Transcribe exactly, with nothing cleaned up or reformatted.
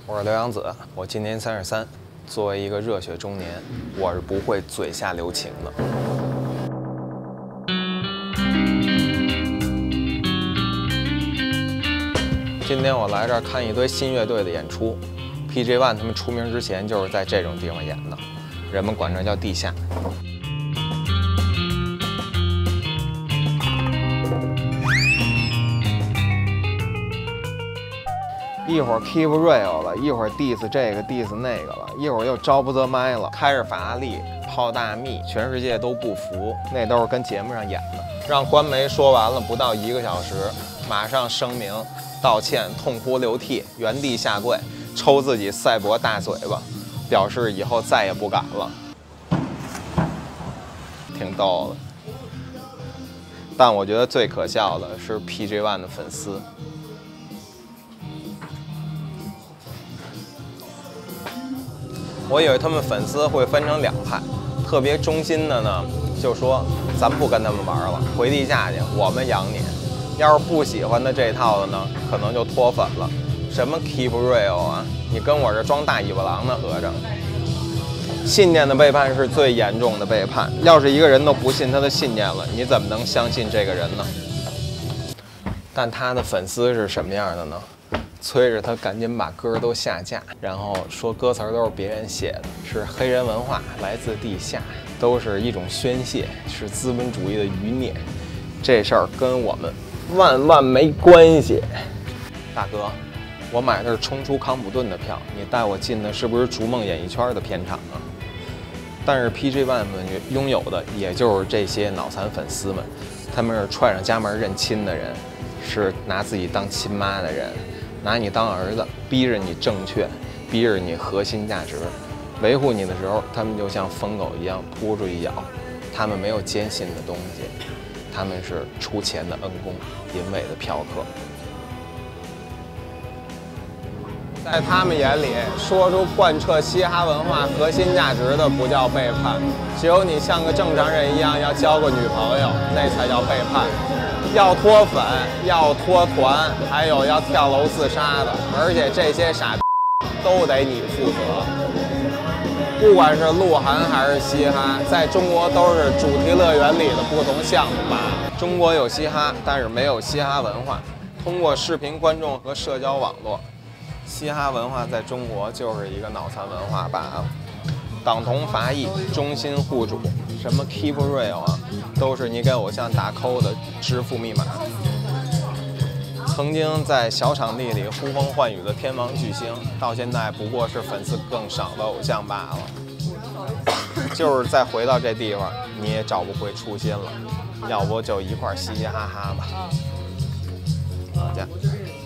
我是刘洋子，我今年三十三。作为一个热血中年，我是不会嘴下留情的。今天我来这儿看一堆新乐队的演出 ，P J One 他们出名之前就是在这种地方演的，人们管这叫地下。 一会儿 keep real 了，一会儿 diss 这个 diss 那个了，一会儿又招不得麦了，开着法拉利泡大蜜，全世界都不服，那都是跟节目上演的。让官媒说完了不到一个小时，马上声明道歉，痛哭流涕，原地下跪，抽自己赛博大嘴巴，表示以后再也不敢了，挺逗的。但我觉得最可笑的是 P J One 的粉丝。 我以为他们粉丝会分成两派，特别忠心的呢，就说咱不跟他们玩了，回地下去，我们养你。要是不喜欢的这套的呢，可能就脱粉了。什么 keep real 啊，你跟我这装大尾巴狼呢，合着。信念的背叛是最严重的背叛。要是一个人都不信他的信念了，你怎么能相信这个人呢？但他的粉丝是什么样的呢？ 催着他赶紧把歌都下架，然后说歌词都是别人写的，是黑人文化，来自地下，都是一种宣泄，是资本主义的余孽。这事儿跟我们万万没关系。大哥，我买的是冲出康普顿的票，你带我进的是不是逐梦演艺圈的片场啊？但是 P J One 们拥有的也就是这些脑残粉丝们，他们是踹上家门认亲的人，是拿自己当亲妈的人。 拿你当儿子，逼着你正确，逼着你核心价值，维护你的时候，他们就像疯狗一样扑出去咬。他们没有坚信的东西，他们是出钱的恩公，淫猥的嫖客。在他们眼里，说出贯彻嘻哈文化核心价值的不叫背叛，只有你像个正常人一样要交个女朋友，那才叫背叛。 要脱粉，要脱团，还有要跳楼自杀的，而且这些傻逼都得你负责。不管是鹿晗还是嘻哈，在中国都是主题乐园里的不同项目吧。中国有嘻哈，但是没有嘻哈文化。通过视频观众和社交网络，嘻哈文化在中国就是一个脑残文化罢了。党同伐异，忠心护主，什么 keep real 啊，都是你给偶像打 call 的支付密码。曾经在小场地里呼风唤雨的天王巨星，到现在不过是粉丝更少的偶像罢了。就是再回到这地方，你也找不回初心了，要不就一块嘻嘻哈哈吧。好家伙。